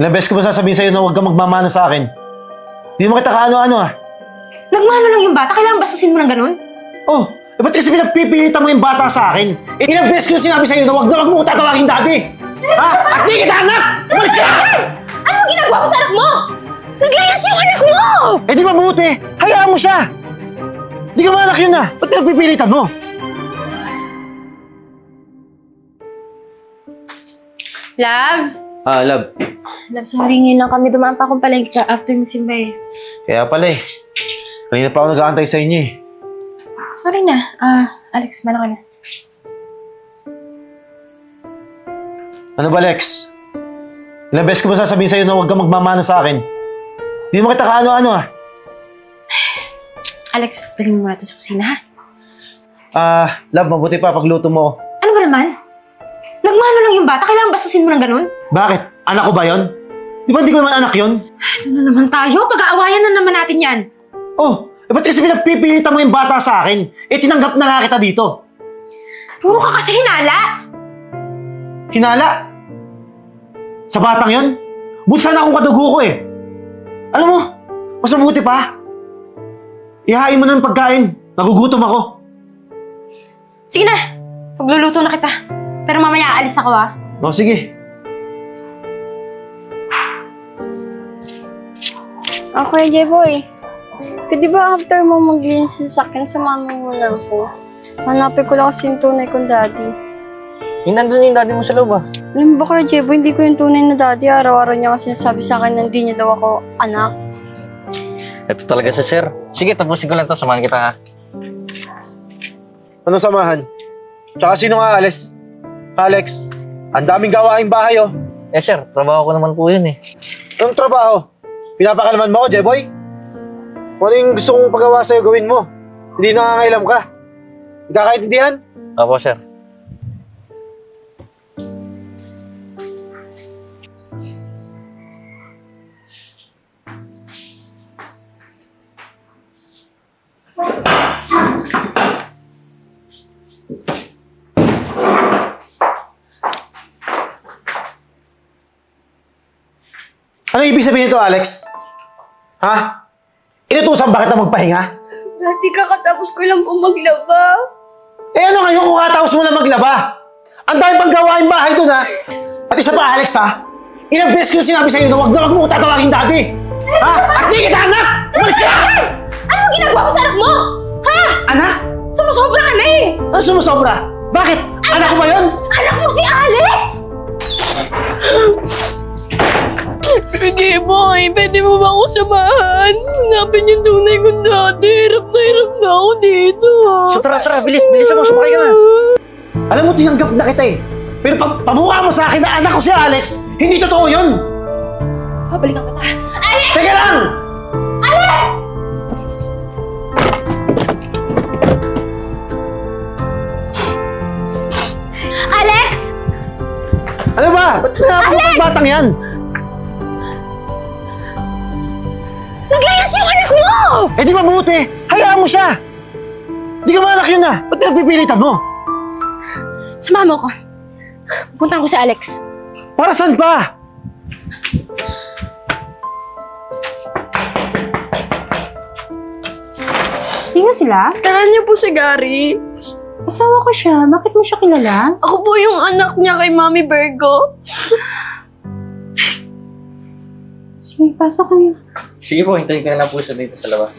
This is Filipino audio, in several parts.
Ilang beses ko ba sasabihin sa'yo na huwag kang magmamana sa akin? Hindi mo kita kaano-ano ah. Nagmano lang yung bata, kailangan bastusin mo ng ganun? Oh, ba't kasi pinagpipilitan mo yung bata sa akin? Ilang beses ko sinabi sa'yo na huwag mo tatawagin daddy! Ha? At di kita anak! Umalis ka! Anong ginagawa mo sa anak mo? Naglayas yung anak mo! Eh di mabuti! Hayaan mo siya! Di ka anak yun ah! Ba't pinagpipilitan mo? Love? Love. Love, sorry ngayon lang kami dumaan pa akong palengke after ng simba eh. Kaya pala eh. Kanina pa ako nag-aantay sa inyo eh. Sorry na. Alex, mana ka na. Ano ba, Lex? Ilang beses ko ba sasabihin sa'yo na huwag kang magmamana sa akin? Hindi mo kita kaano-ano ah. Alex, daling mo muna ito sa kusina ha? Love, mabuti pa pagluto mo. Ano ba naman? Nagmano lang yung bata, kailangan bastusin mo ng ganun? Bakit? Anak ko ba yon? Di ba hindi ko naman anak yon? Ito na naman tayo, pag-aawayan na naman natin yan. Oh, ba't kasi pinagpipilitan mo yung bata sa akin? Eh, tinanggap na nga kita dito. Puro ka kasi hinala. Hinala? Sa batang yon? Buti sana akong kadugo ko eh. Alam mo, mas mabuti pa. Ihain mo na ng pagkain. Nagugutom ako. Sige na, pagluluto na kita. Pero mamaya aalis ako ha. O, sige. Kuya J-Boy, pwede ba after mo maglinis sa akin, samahan mo muna ako? Hanapin ko lang kasi yung tunay kong daddy. Nandun yung daddy mo sa loob ah. Alam mo ba Kuya J-Boy, hindi ko yung tunay na daddy. Araw-araw niya kasi sabi sa akin na hindi niya daw ako anak. Ito talaga si sir. Sige, tapusin ko lang to. Samahan kita ha. Anong samahan? Tsaka sino nga Alex? Alex, ang daming gawaing bahay oh. Eh sir, trabaho ko naman po yun eh. Anong trabaho? Pinapakalaman mo ako, Jeboy? Kung ano yung gusto kong pagawa sa'yo gawin mo? Hindi nangangailam ka. Nagkakaintindihan? Opo sir. Ano ibig sabihin nito, Alex? Ha? Inutusan ba kita magpahinga? Dati kakatapos ko lang po maglaba. Eh ano ngayon kung katapos mo na maglaba? Ang dami pang gawain bahay dun ha? At isa pa, Alex ha? Ilang beses ko sinabi sa'yo na huwag mo tatawagin daddy! Ha? At di kita anak! Umalis ka! Anong ginagawa mo sa anak mo? Ha? Anak? Sumusobra ka na eh! Ano sumusobra? Bakit? Anak ko ba yun? Anak mo si Alex! J-Boy, pwede mo ba ako samahan? Hanapin yung tunay kong daddy. Hirap na ako dito So tara, bilis mo, sumakay ka na. Alam mo, tinanggap na kita eh. Pero pag pamukha mo sa akin na anak ko si Alex, hindi totoo yun! Babalikan kita. Alex! Teka lang! Alex! Alex! Ano ba? Ba't pinapakita ang batang yan? Naglayas yung anak mo! Eh di mabuti! Hayaan mo siya! Di ka anak yun ah! Ba't pinapipilitan mo? Sumama ko. Punta ko si Alex. Para saan pa? Sino sila? Tara niyo po si Gary. Asawa ko siya. Bakit mo siya kilala? Ako po yung anak niya kay Mami Virgo. Sige, pasok kayo. Sige po, hintayin ko na lang po siya dito sa labas.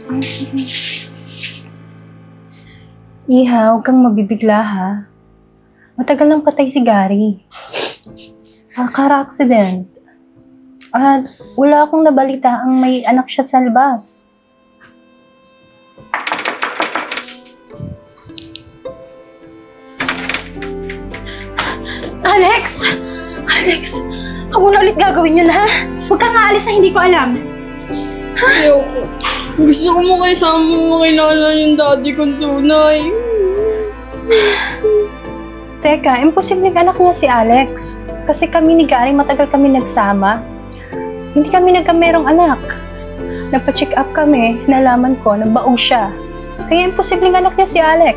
Iha, huwag kang mabibigla ha. Matagal nang patay si Gary. Sa car accident. At wala akong nabalita ang may anak siya sa labas. Alex! Alex! Huwag mo na ulit gagawin yun, ha? Huwag kang aalis na hindi ko alam. Ayoko. Gusto ko makisama mo makilala yung daddy kong tunay. Teka, imposibleng anak niya si Alex. Kasi kami ni Gary matagal kami nagsama. Hindi kami nagkamerong anak. Nagpa-check up kami, nalaman ko na baog siya. Kaya imposibleng anak niya si Alex.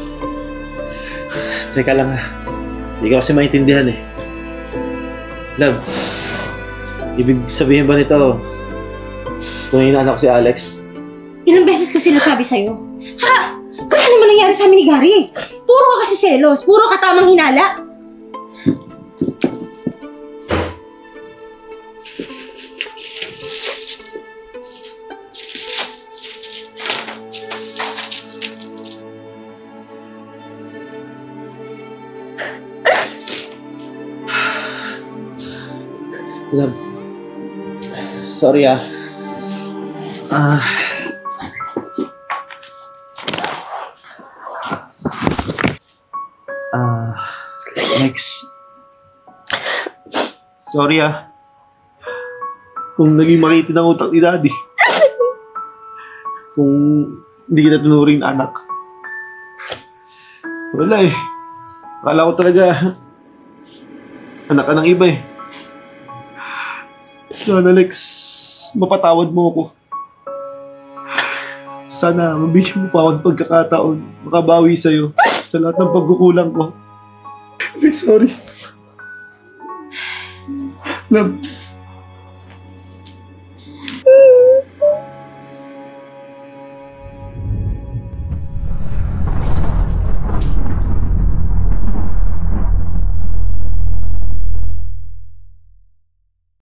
Teka lang ha. Hindi ko kasi maintindihan eh. Love, Ibig sabihin ba nito, tunay na anak ko si Alex? Ilang beses ko sinasabi sa'yo. Tsaka, wala naman nangyari sa amin ni Gary. Puro ka kasi selos, puro ka tamang hinala. Love. Sorry ah. Alex. Sorry ah. Kung naging makiti ng utak ni Daddy. Kung hindi kita tunuring na anak. Wala eh. Akala ko talaga anak ka ng iba eh. Sana Alex, mapatawad mo ako. Sana mabigyan mo pa ako ng pagkakataon makabawi sa'yo sa lahat ng pagkukulang ko. Alex, sorry. Love,